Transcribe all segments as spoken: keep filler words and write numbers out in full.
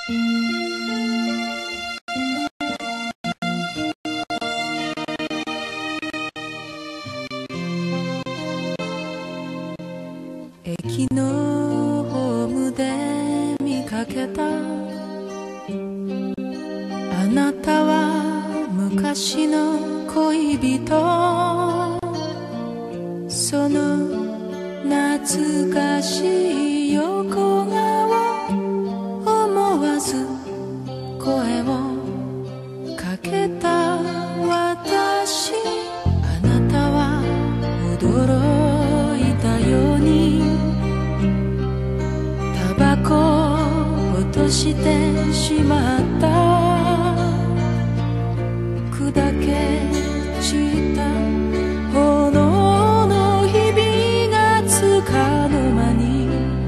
駅のホームで見かけたあなたは昔の恋人、その懐かしい横顔、思わず声をかけた私、あなたは驚いたようにタバコを落としてしまった。砕け散った炎の日々がつかの間に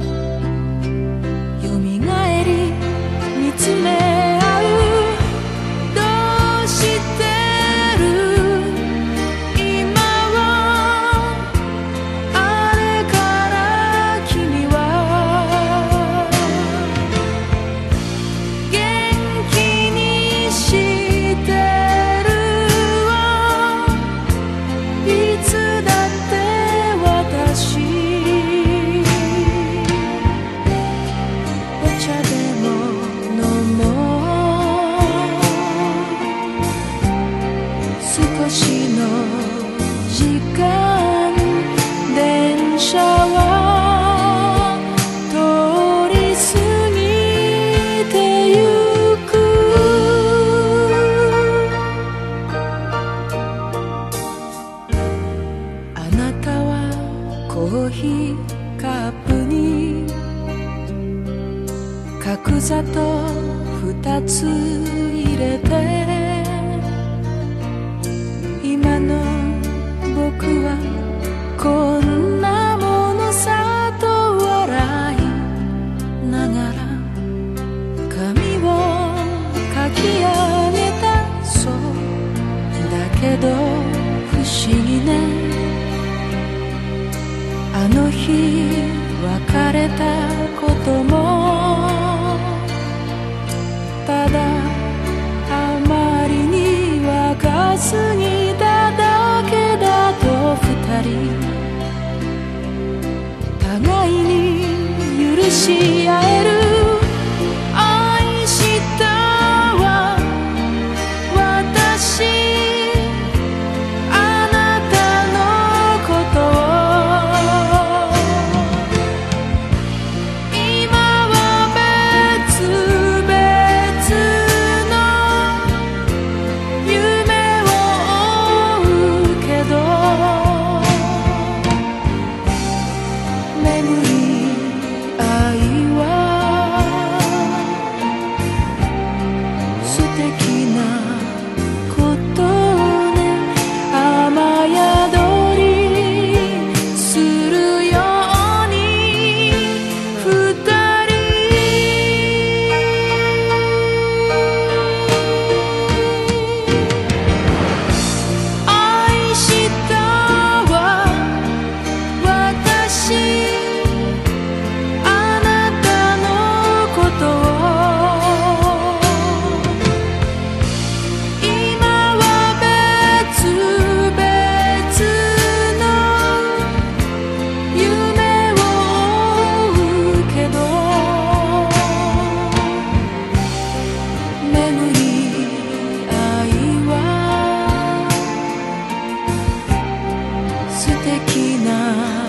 よみがえり見つめ合う。どうしてる今はあれから君は元気にしてるわ、いつだって私お茶でも飲もう、少しの時間電車は通り過ぎてゆく。あなたはコーヒーカップに角砂糖二つ入れて、今の僕はこんなものさと笑いながら髪をかき上げた。そうだけど不思議ね、あの日別れたこともただあまりに若すぎただけだと、二人互いに許し合える。愛したわ私あなたのことを、今は別々の夢を追うけど、眠い愛は素敵なことね。雨宿りするように二人愛したわ私あなたのことを、今は別々の夢を追うけど、眠い愛は素敵な